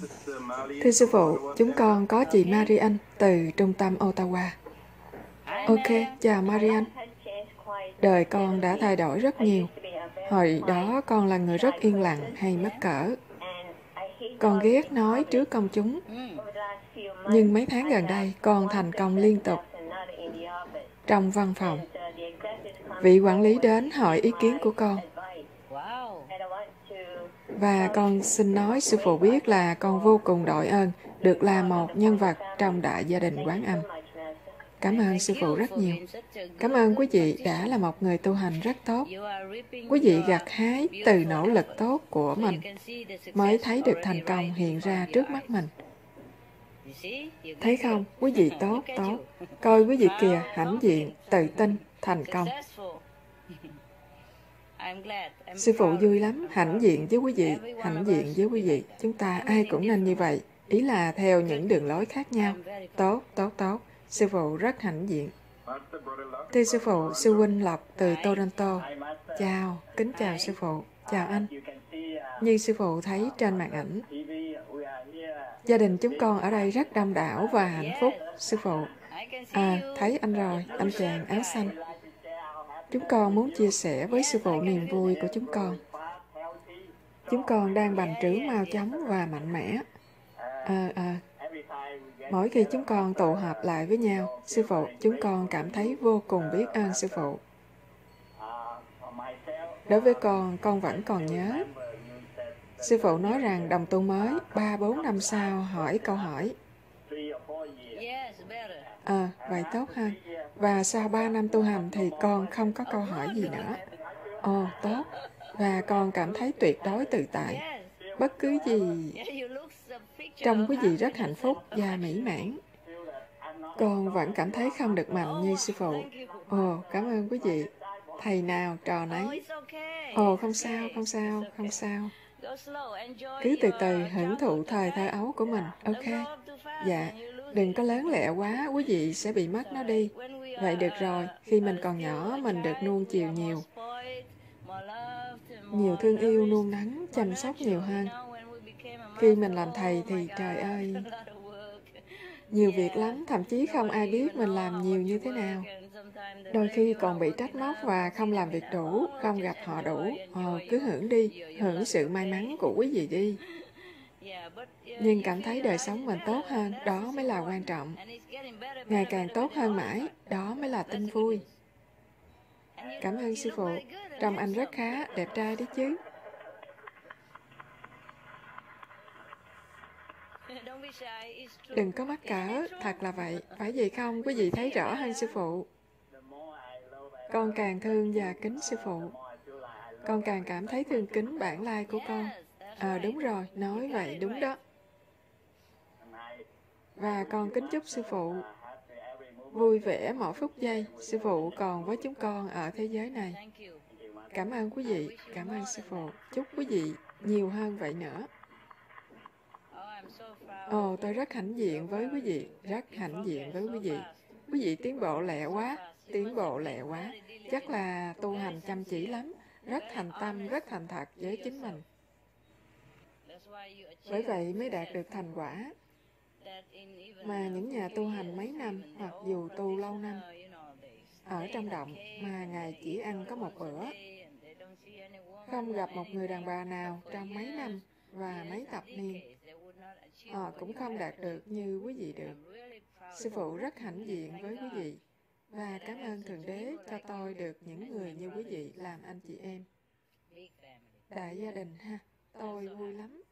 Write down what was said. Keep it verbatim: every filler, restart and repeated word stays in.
Thưa sư phụ, chúng con có chị Marian từ trung tâm Ottawa. Ok, chào Marian. Đời con đã thay đổi rất nhiều. Hồi đó con là người rất yên lặng hay mắc cỡ. Con ghét nói trước công chúng. Nhưng mấy tháng gần đây, con thành công liên tục. Trong văn phòng, vị quản lý đến hỏi ý kiến của con. Và con xin nói sư phụ biết là con vô cùng đội ơn được là một nhân vật trong đại gia đình Quán Âm. Cảm ơn sư phụ rất nhiều. Cảm ơn quý vị đã là một người tu hành rất tốt. Quý vị gặt hái từ nỗ lực tốt của mình mới thấy được thành công hiện ra trước mắt mình. Thấy không? Quý vị tốt, tốt. Coi quý vị kìa, hãnh diện, tự tin, thành công. Sư phụ vui lắm, hãnh diện với quý vị, hãnh diện với quý vị. Chúng ta ai cũng nên như vậy. Ý là theo những đường lối khác nhau. Tốt, tốt, tốt. Sư phụ rất hãnh diện. Thưa sư phụ, sư huynh Lộc từ Toronto. Chào, kính chào sư phụ. Chào anh. Như sư phụ thấy trên màn ảnh, gia đình chúng con ở đây rất đông đảo và hạnh phúc, sư phụ. À, thấy anh rồi, anh chàng áo xanh. Chúng con muốn chia sẻ với sư phụ niềm vui của chúng con. Chúng con đang bành trướng mau chóng và mạnh mẽ. À, à. Mỗi khi chúng con tụ họp lại với nhau, sư phụ, chúng con cảm thấy vô cùng biết ơn sư phụ. Đối với con, con vẫn còn nhớ. Sư phụ nói rằng đồng tu mới, ba bốn năm sau hỏi câu hỏi. À, vậy tốt hơn. Và sau ba năm tu hành thì con không có câu hỏi gì nữa. Ồ, tốt. Và con cảm thấy tuyệt đối tự tại. Bất cứ gì... Trông quý vị rất hạnh phúc và mỹ mãn. Con vẫn cảm thấy không được mạnh như sư phụ. Ồ, cảm ơn quý vị. Thầy nào, trò nấy. Ồ, không sao, không sao, không sao. Cứ từ từ hưởng thụ thời thơ ấu của mình. Ok. Dạ, đừng có lớn lẹ quá, quý vị sẽ bị mất nó đi. Vậy được rồi, khi mình còn nhỏ, mình được nuông chiều nhiều. Nhiều thương yêu, nuông nắng, chăm sóc nhiều hơn. Khi mình làm thầy thì trời ơi, nhiều việc lắm, thậm chí không ai biết mình làm nhiều như thế nào. Đôi khi còn bị trách móc và không làm việc đủ, không gặp họ đủ. Ồ, cứ hưởng đi, hưởng sự may mắn của quý vị đi. Nhưng cảm thấy đời sống mình tốt hơn, đó mới là quan trọng. Ngày càng tốt hơn mãi, đó mới là tin vui. Cảm ơn sư phụ, trông anh rất khá, đẹp trai đấy chứ. Đừng có mắc cỡ, thật là vậy. Phải vậy không, quý vị thấy rõ hơn sư phụ. Con càng thương và kính sư phụ. Con càng cảm thấy thương kính bản lai của con. Ờ, à, đúng rồi, nói vậy đúng đó. Và con kính chúc sư phụ vui vẻ mỗi phút giây. Sư phụ còn với chúng con ở thế giới này. Cảm ơn quý vị, cảm ơn sư phụ. Chúc quý vị nhiều hơn vậy nữa. Ồ, tôi rất hãnh diện với quý vị, rất hãnh diện với quý vị. Quý vị tiến bộ lẹ quá, tiến bộ lẹ quá. Chắc là tu hành chăm chỉ lắm, rất thành tâm, rất thành thật với chính mình. Bởi vậy mới đạt được thành quả. Mà những nhà tu hành mấy năm, hoặc dù tu lâu năm, ở trong động mà ngày chỉ ăn có một bữa, không gặp một người đàn bà nào trong mấy năm và mấy thập niên, họ cũng không đạt được như quý vị được. Sư phụ rất hãnh diện với quý vị và cảm ơn Thượng Đế cho tôi được những người như quý vị làm anh chị em. Đại gia đình ha, tôi vui lắm.